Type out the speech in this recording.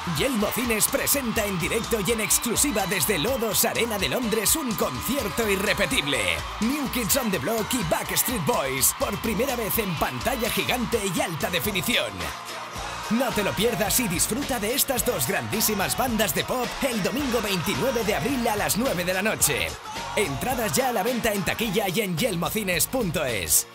Yelmo Cines presenta en directo y en exclusiva desde Lodos Arena de Londres un concierto irrepetible. New Kids on the Block y Backstreet Boys, por primera vez en pantalla gigante y alta definición. No te lo pierdas y disfruta de estas dos grandísimas bandas de pop el domingo 29 de abril a las 9 de la noche. Entradas ya a la venta en taquilla y en yelmocines.es.